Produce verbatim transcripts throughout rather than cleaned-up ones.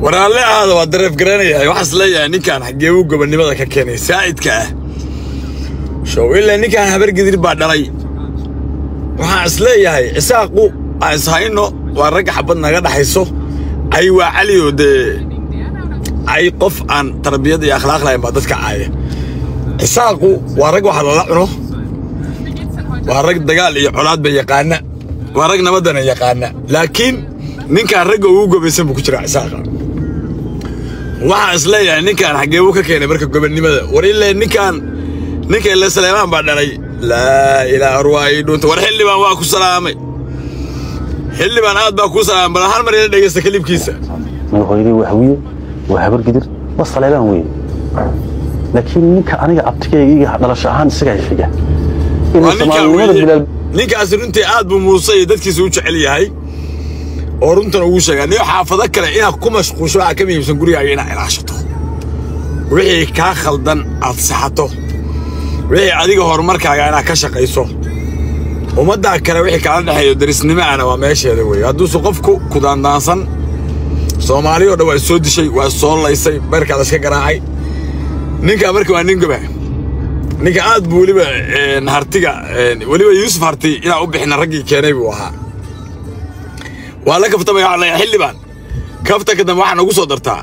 ورا لا هذا ودرف قرانيا وحس لي اني كان حقيو غبنimada ka keenay saaidka ah show illa ninka habar gidir baa dhalay waxa isleeyahay isaaqu ayshayno waa rag xabad naga dhaxayso ay waa cali oo de ay qof aan tarbiyad iyo akhlaaq lahayn baa dadka caaya isaaqu waa rag waxa la cuno waa rag dagaal iyo colaad bay yaqaana waa rag nabadana yaqaana laakiin ninka rag uu gobaysan buu ku jira isaaqa waxa isleeyahay ninkan xageeyo ka keenay marka gobonimada war ilaa ninkan ninka ila Saleymaan baa dhalay la ilaaha ruwaay doonta war xilibaan waa ku salaamay xilibaan aad baa ku salaamay bal hal mar ila dhageysta kalibkiisa madaxweyne waxwiye waa habar gidir waa Saleymaan weey laakiin ninka aniga abtigayga dhalasho ahaan isaga xiga inuu Soomaaliyeed bilal ninkaas runtii aad buu muusay dadkiisa u jecel yahay oo runtan ugu sheegay inuu xaafado kale ina ku mashquusho ka miibsan gurigaaga ina ilaashato wixii ka khaldan aad saxato wixii adiga horumarkaaga ina ka shaqeyso umada kale wixii kala dhaxeeyo darisnimo ana waa meesheeda weey hadduu soo qofku ku daandaansan Soomaaliyo dhaw soo dishay waa soo laysay marka la iska garaacay ninka marka waa nin gaba ninka aad buu waliba hartiga waliba Yuusuf harti ina u bixina ragii keenay buu ahaa wala kaftamay على xilibaan kafta kadam waxaan ugu soo dartaa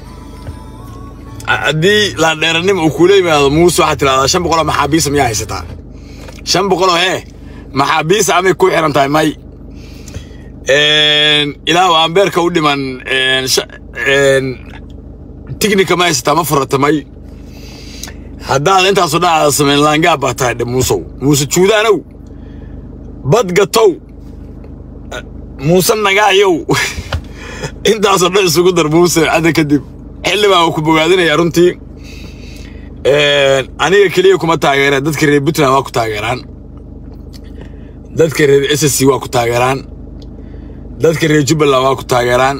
adii la dheeranimo uu kuleeyay Muuse waxa tiraahdaa shan boqol maxaabiis ma haysataa shan boqol he maxaabiis amay ku xiran tahay may een ilaa ambeerka u dhiman een een technique ma haysataa ma furatamay hadaa inta soo dhacda sameyn laanga baatay Muuse Muuse juudaanow bad gatow Muuse nagaayow intaas oo dhan isugu dar Muuse ada kadib xilibaa uu ku bogaadinaya runtii ee aniga kaliya kuma taageera dadka reer Puntland waa ku taageeraan dadka reer S S C waa ku taageeraan dadka reer Jubbaland waa ku taageeraan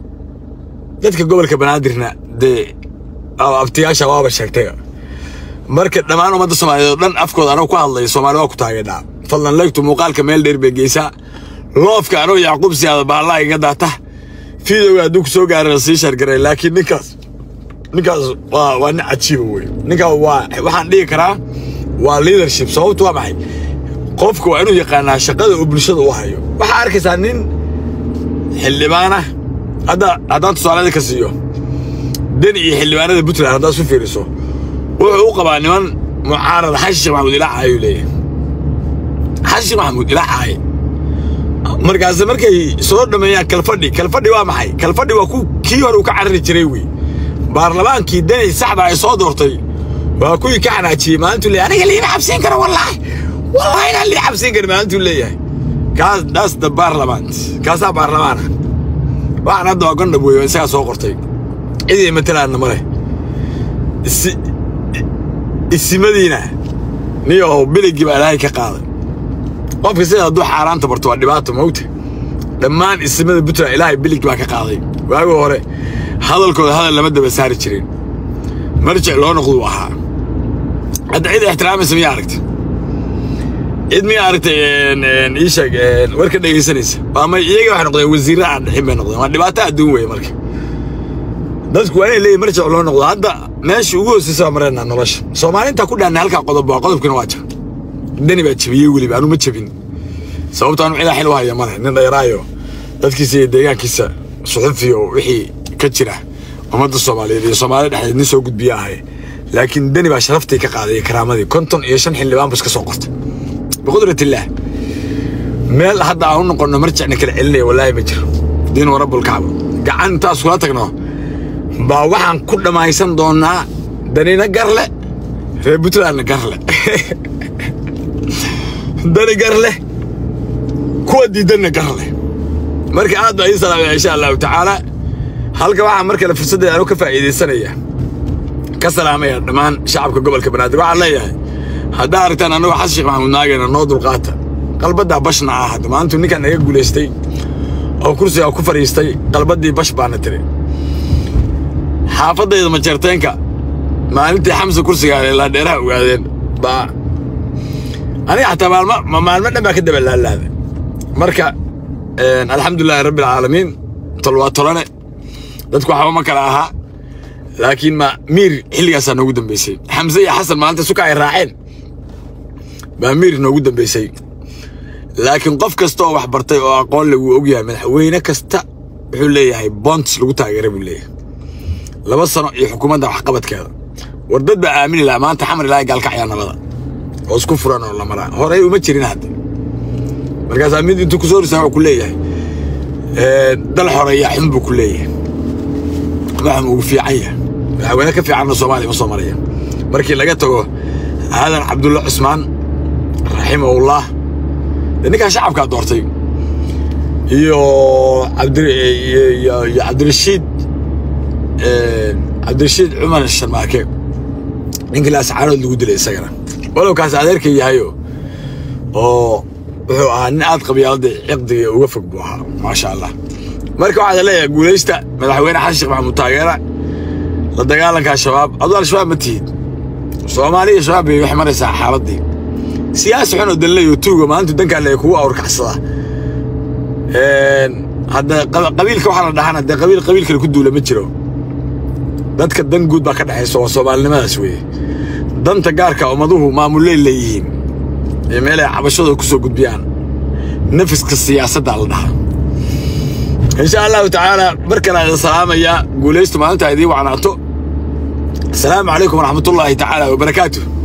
dadka gobolka Banaadirna de abtiyaasha waa sheegtay marka dhamaan umada Soomaaliyeed dhan afkooda anagu ku hadlay Soomaali waa ku taageeraa fadlan leegtu muuqaalka meel dheer bay geysaa لوف كانوا يعقوب سيادة بالله يقدرته فيديو هذوك سوق على السيشر قري لكن نكاس نكاس وا وانا عتشيبوي نكاس وا وحن ليكرا والليدرشيب صوت ومعي قفك وإنه يقانا شقده وبلشده وحيو وحارك سنين حلبانة هذا هذا تصال هذا كسيو دني حلبانة بتر هذا سفيرسو وعقبة نمان معارض حش محمود لا عيوليه حش محمود لا عي markaas markay soo dhameeyaan kalfadhi kalfadhi waa maxay kalfadhi waa ku kii hore uu ka carri jiray wi baarlamaankii danay saxda ay soo doortay waa ku ka xanaajiyay maanta leeyahay aniga liina xabsiin kara wallahi wallahi ina li xabsiin kara maanta leeyahay kaas das da baarlamaan kaasa baarlamaana waxaan hadda waa gonda booyo isaga soo qortay idii matalaan mare isi isimadiina niyo biligi baa ilaahay ka qaaday qofka sida duu xaraanta barto waa dhibaato mawta dhamaan ismada Puntland ilaahay bilig baa ka qaaday waago hore hadalkooda hadal lama daba saari jireen marjic loo noqdo waxa hadda cid ixtiraam sameeyo aragtay cid mi aragtay in ishaag warka dhageysanaysa ama iyaga waxa noqday wasiirada aan dhixin bay noqdeen waa dhibaato adduun weey marka dadku waa inay leeyihiin marjic loo noqdo hadda meesha ugu hooseysa marayna nolosha Soomaaliinta ku dhaanay halka qodob waa qodobkina waa jira dani baa jabiyay wali baa ma jabin sababta aanu ilaahay loo hayo mara nin dheeraayo dadkiisa deegaankiisa suxufiyo wixii ka jira umada Soomaaliyeed iyo Soomaaliyeed dhexdeed soo gudbiyahay laakiin dani baa sharaftii ka qaaday karaamadii konton iyo shan xildhibaan bas ka soo qortay biqudratillaahi meel hadda aanu noqono marjicna kala celinay wallahi ma jiro diin wa rabbul kaaba gacan taas kula tagno baa waxaan ku dhamaysan doonaa danina garle reer Puntland garle dani garle kuwa diidana garle marka aad baa inshallah insha Allah ta'ala halka waxa marka la fursad aanu ka faa'iideysanaya ka salaamaya dhamaan shacabka gobolka Banaadir waxa leeyahay hada aragtaan anagu xas Sheekh Maxamuud Naagana noo dulqaata qalbada bashna ah hada maanta ninka naga guuleystay oo kursiga ku fariistay qalbadii bash baana tiri xaafadayda ma jarteenka maalintii Xamsa kursiga la dheeraha ogaadeen ba أنا حتى ما ما ما ما كده بالله هذا مركا الحمد لله رب العالمين طلوات طلنا dadku waxa ma kala aha laakiin ma miir xilligaas noogu dambeysay Xamza iyo Xasan maanta suka ay raaceen ba miir noogu dambeysay laakiin qof kasta oo wax bartay oo aqoon lagu og yahay madaxweyne kasta wuxuu leeyahay bonds lagu taageeray buu leeyahay laba sano iyo xukuumadda wax qabadkeeda wardad ba aamin la maanta xamar ilaahay galka ciyaanada oo isku furan oo la maraa horay uma jirin hadda markaas mid intuu ku soo risaa ku leeyahay ee dal xoreeya xumbu ku leeyahay waxaan ugu fiican yahay madaxweyne ka fiican Soomaaliya ma Soomaaliya markii laga tago Aadan Cabdulla Cusmaan rahimahullah ninka shacabka doortay iyo Cabdi iyo Cabdirashiid ee Cabdirashiid Umar Sharmaake ninka la ascaanood lagu dilay isagana walow kaas adeerka yahayo oo wuxuu aan aad qabyaalada ciqdiga uga fog buuxa ma sha Allah marka waxa leeyahay guuleysta madaxweyne Xasan Sheekh Maxamuud taageera la dagaalanka shabaab adoo shabaab ma tihid Soomaaliya shabaab ay wax maraysaa xaaladii siyaasi xun oo dalayo tuugo maanta danka la ku awrkacsada ee hada qabiilka waxa la dhaxana hada qabiil qabiil kale ku duula ma jiro dadka dan guud ba ka dhaxayso Soomaalinimadaas weey danta gaarka umaduhu maamulay leeyihiin ee meel ay cabashada ku soo gudbiyaan nafiska siyaasadda la dhaxo إن شاء الله تعالى بركنا السلام يا قوليست ما أنت هذه وعناته السلام عليكم ورحمة الله تعالى وبركاته.